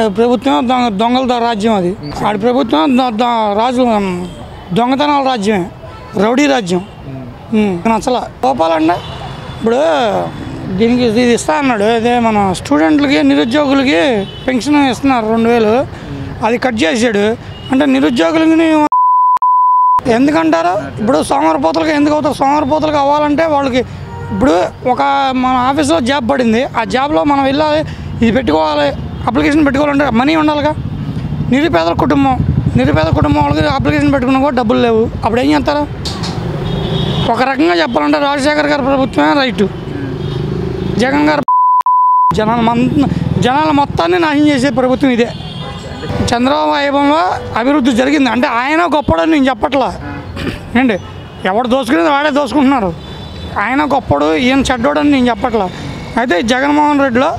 ప్రభుత్వం దొంగల రాజ్యం, అది ఆడి ప్రభుత్వం రాజు దొంగతనాల రాజ్యమే, రౌడీ రాజ్యం. అసలు లోపాలండి. ఇప్పుడు దీనికి ఇది ఇస్తా అన్నాడు, అదే మన స్టూడెంట్లకి నిరుద్యోగులకి పెన్షన్ ఇస్తున్నారు 2000, అది కట్ చేసాడు. అంటే నిరుద్యోగులకి ఎందుకంటారు? ఇప్పుడు సోమవారపోతలకి ఎందుకు అవుతారు? సోమవారపోతలకి అవ్వాలంటే వాళ్ళకి ఇప్పుడు ఒక మన ఆఫీస్లో జాబ్ పడింది, ఆ జాబ్లో మనం వెళ్ళాలి, ఇది పెట్టుకోవాలి, అప్లికేషన్ పెట్టుకోవాలంటే మనీ ఉండాలిగా. నిరుపేద కుటుంబం వాళ్ళకి అప్లికేషన్ పెట్టుకున్నా కూడా డబ్బులు లేవు. అప్పుడు ఏం చేస్తారు? ఒక రకంగా చెప్పాలంటే రాజశేఖర్ గారి ప్రభుత్వమే రైటు. జగన్ గారు జనాల మొత్తాన్ని నాశనం చేసే ప్రభుత్వం ఇదే. చంద్రబాబు హయాంలో అభివృద్ధి జరిగింది అంటే ఆయన గొప్పడని నేను చెప్పట్లా ఏంటి, ఎవడు దోసుకునేది వాడే దోసుకుంటున్నారు. ఆయన గొప్పడు, ఈయన చెడ్డోడని నేను చెప్పట్లా. అయితే జగన్మోహన్ రెడ్డిలో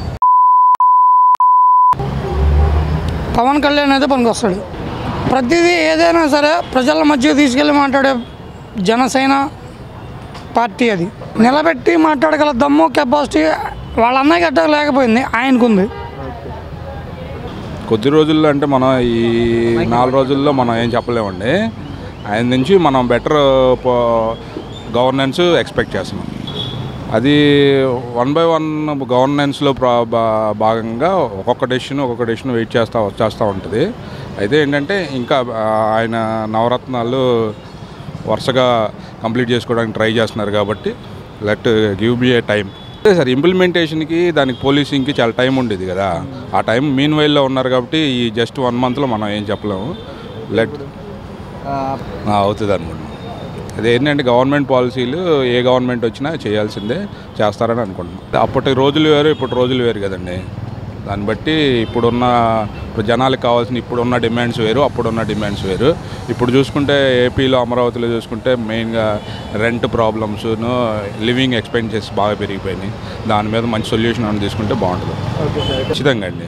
పవన్ కళ్యాణ్ అయితే పనికి వస్తాడు. ప్రతిదీ ఏదైనా సరే ప్రజల మధ్య తీసుకెళ్ళి మాట్లాడే జనసేన పార్టీ, అది నిలబెట్టి మాట్లాడగల దమ్ము కెపాసిటీ వాళ్ళ అన్నయ్య గట్ట లేకపోయింది, ఆయనకుంది. కొద్ది రోజుల్లో అంటే మనం ఈ 4 రోజుల్లో మనం ఏం చెప్పలేమండి. ఆయన నుంచి మనం బెటర్ గవర్నెన్స్ ఎక్స్పెక్ట్ చేస్తున్నాం. అది 1 by 1 గవర్నెన్స్లో భాగంగా ఒక్కొక్క డెసిషన్ వెయిట్ చేస్తూ ఉంటుంది. అయితే ఏంటంటే ఇంకా ఆయన నవరత్నాలు వరుసగా కంప్లీట్ చేసుకోవడానికి ట్రై చేస్తున్నారు కాబట్టి let give me a time. అదే సార్, ఇంప్లిమెంటేషన్కి దానికి పోలీసింగ్కి చాలా టైం ఉండేది కదా. ఆ టైం మీన్ వైల్లో ఉన్నారు కాబట్టి ఈ జస్ట్ 1 monthలో మనం ఏం చెప్పలేము. లెట్ అవుతుంది అనుకుంటున్నాం. అది ఏంటంటే గవర్నమెంట్ పాలసీలు ఏ గవర్నమెంట్ వచ్చినా చేయాల్సిందే, చేస్తారని అనుకుంటున్నాం. అప్పటి రోజులు వేరు, ఇప్పుడు రోజులు వేరు కదండి. దాన్ని బట్టి ఇప్పుడు జనాలకు కావాల్సిన ఇప్పుడున్న డిమాండ్స్ వేరు, అప్పుడున్న డిమాండ్స్ వేరు. ఇప్పుడు చూసుకుంటే ఏపీలో అమరావతిలో చూసుకుంటే మెయిన్గా రెంట్ ప్రాబ్లమ్స్ను, లివింగ్ ఎక్స్పెన్సెస్ బాగా పెరిగిపోయినాయి. దాని మీద మంచి సొల్యూషన్ అని తీసుకుంటే బాగుంటుంది. ఖచ్చితంగా అండి.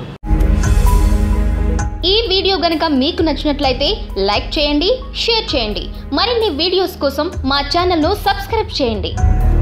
ఈ వీడియో గనుక మీకు నచ్చినట్లయితే లైక్ చేయండి, షేర్ చేయండి. మరిన్ని వీడియోస్ కోసం మా ఛానల్ను సబ్స్క్రైబ్ చేయండి.